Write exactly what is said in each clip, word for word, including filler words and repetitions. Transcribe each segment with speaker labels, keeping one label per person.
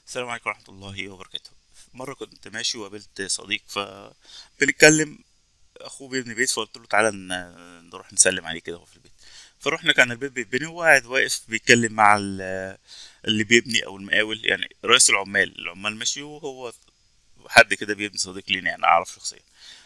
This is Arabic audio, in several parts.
Speaker 1: السلام عليكم ورحمة الله وبركاته. مرة كنت ماشي وقابلت صديق فبنتكلم، أخوه بيبني بيت، فقلت له تعالى ن- نروح نسلم عليه كده وهو في البيت. فروحنا، كان البيت بيتبني وهو قاعد واقف بيتكلم مع ال- اللي بيبني أو المقاول، يعني رئيس العمال. العمال ماشي وهو حد كده بيبني، صديق لينا يعني أعرف شخصيا.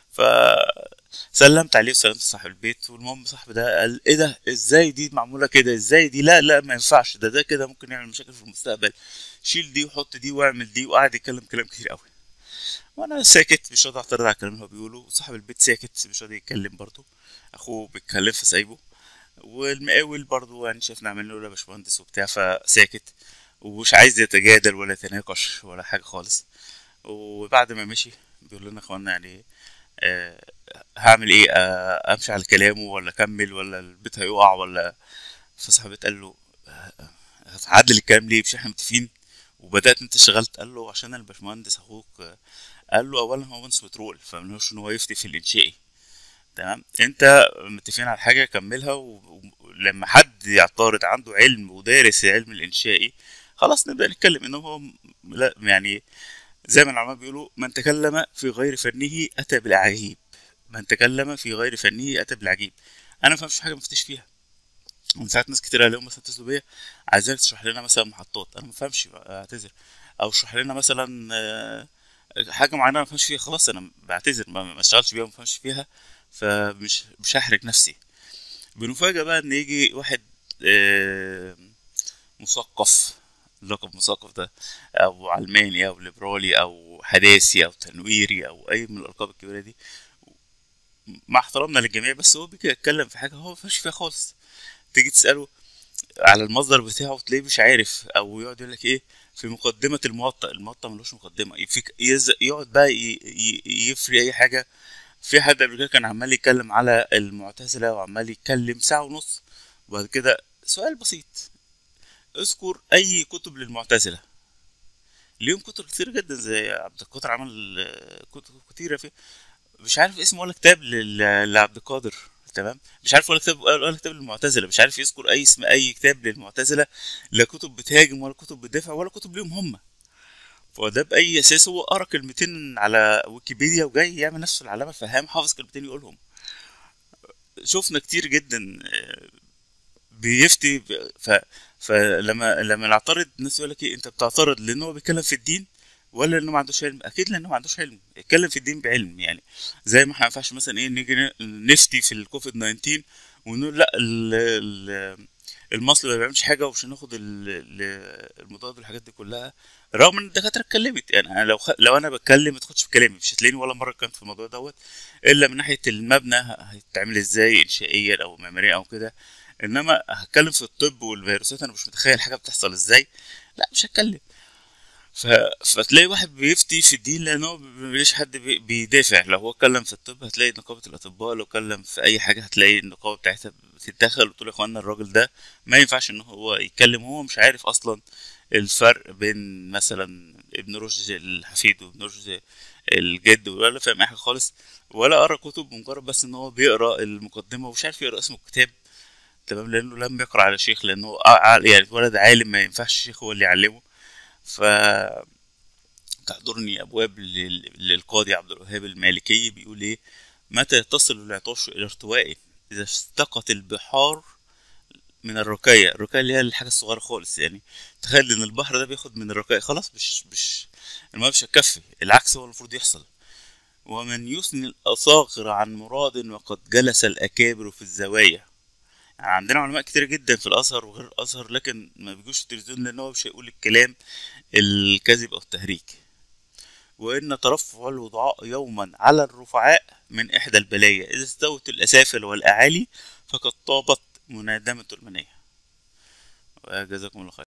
Speaker 1: فسلمت عليه وسلمت صاحب البيت، والمهم صاحب ده قال ايه ده، ازاي دي معموله كده، ازاي دي، لا لا ما ينفعش، ده ده كده ممكن يعمل مشاكل في المستقبل، شيل دي وحط دي واعمل دي، وقعد يتكلم كلام كتير قوي. وانا ساكت مش راضي اعترض على الكلام اللي هو بيقوله، وصاحب البيت ساكت مش راضي يتكلم برضه. اخوه بيتكلم فسايبه، والمقاول برضه يعني شافنا عامل له يا باشمهندس وبتاع فساكت، ومش عايز يتجادل ولا يتناقش ولا حاجه خالص. وبعد ما مشي بيقول لنا اخوانا يعني آه، هعمل ايه، آه، امشي على كلامه ولا اكمل ولا البيت هيقع ولا. فصاحبي قال له هتعدل الكلام ليه، مش احنا متفقين وبدات انت اشتغلت؟ قال له عشان انا الباشمهندس اخوك. آه، قال له اولا هو مهندس بترول فملوش ان هو يفتي في الانشائي، تمام؟ انت متفقين على حاجه كملها، و- ولما حد يعترض عنده علم ودارس العلم الانشائي خلاص نبدا نتكلم. انه هو م- لا يعني زي ما العلماء بيقولوا من تكلم في غير فنه اتى بالاعاجيب. من تكلم في غير فنه اتى بالعجيب. انا ما فهمش حاجه مفتش فيها. ومن ساعات ناس كتير عليهم مثلا اتصلوا بيا عايزينك تشرح لنا مثلا محطات، انا ما فهمش اعتذر. او اشرح لنا مثلا آه، حاجه معينه ما فهمش فيها، خلاص انا بعتذر، ما ما اشتغلش بيها وما فهمش فيها. فمش مش هحرج نفسي. بنفاجئ بقى ان يجي واحد آه، مثقف، لقب مثقف ده، او علماني او ليبرالي او حداثي او تنويري او اي من الالقاب الكبيره دي، مع احترامنا للجميع، بس هو بيجي يتكلم في حاجه هو ما فيش فيها خالص. تيجي تساله على المصدر بتاعه تلاقيه مش عارف، او يقعد يقول لك ايه في مقدمه الموطأ. الموطأ ملوش مقدمه، يفيك يز... يقعد بقى ي... ي... يفري اي حاجه. في حد قبل كده كان عمال يتكلم على المعتزله وعمال يتكلم ساعه ونص، وبعد كده سؤال بسيط: اذكر اي كتب للمعتزله. ليهم كتب كتير جدا، زي عبد القادر عمل آه، كتب كتيره فيه. مش عارف اسم ولا كتاب لل- لعبد القادر، تمام؟ مش عارف ولا كتاب ولا كتاب للمعتزله، مش عارف يذكر اي اسم اي كتاب للمعتزله. لا كتب بتهاجم ولا كتب بتدافع ولا كتب ليهم هم. فده باي اساس هو قرا كلمتين على ويكيبيديا وجاي يعمل نفسه العلامه الفهام حافظ كلمتين يقولهم؟ شفنا كتير جدا آه، بيفتي ب- ف فلما لما نعترض الناس يقول لك ايه، انت بتعترض لان هو بيتكلم في الدين ولا لانه ما عندوش علم؟ اكيد لانه ما عندوش علم. يتكلم في الدين بعلم يعني. زي ما احنا ما ينفعش مثلا ايه نيجي ن- نفتي في الكوفيد تسعتاشر ونقول لا ال- ال- المصل ما بيعملش حاجه ومش هناخد ال- ال- المضاد والحاجات دي كلها، رغم ان الدكاتره اتكلمت. يعني أنا لو خ... لو انا بتكلم ما تاخدش في كلامي، مش هتلاقيني ولا مره اتكلمت في الموضوع دوت الا من ناحيه المبنى هيتعمل ازاي انشائيا او معماريا او كده. انما هتكلم في الطب والفيروسات انا مش متخيل حاجه بتحصل ازاي، لا مش هتكلم. ف... فتلاقي واحد بيفتي في الدين لانه مفيش حد بي... بيدافع. لو هو اتكلم في الطب هتلاقي نقابه الاطباء، لو اتكلم في اي حاجه هتلاقي النقابه بتاعتها بتتدخل وتقول يا اخوانا الراجل ده ما ينفعش ان هو يتكلم، هو مش عارف اصلا الفرق بين مثلا ابن رشد الحفيد وابن رشد الجد، ولا فاهم اي حاجه خالص، ولا قرا كتب، مجرد بس ان هو بيقرا المقدمه ومش عارف يقرا اسم الكتاب، تمام؟ لانه لم يقرا على شيخ، لانه ع- ع- يعني ولد عالم ما ينفعش الشيخ هو اللي يعلمه. ف تحضرني ابواب لل- للقاضي عبد الوهاب المالكي بيقول ايه: متى تصل العطاش الى ارتوائه؟ اذا اشتقت البحار من الركاية. الركاية اللي هي الحاجة الصغيرة خالص يعني. تخيل ان البحر ده بياخد من الركاية، خلاص مش مش الماء مش هتكفي، العكس هو المفروض يحصل. ومن يثني الأصاغر عن مراد وقد جلس الأكابر في الزوايا. يعني عندنا علماء كتير جدا في الازهر وغير الازهر، لكن ما بيجوش في التلفزيون لان هو مش هيقول الكلام الكذب او التهريج. وان ترفع الوضعاء يوما على الرفعاء من احدى البلايا، اذا استوت الاسافل والاعالي فقد طابت منادمه المنيه. وجزاكم الله خير.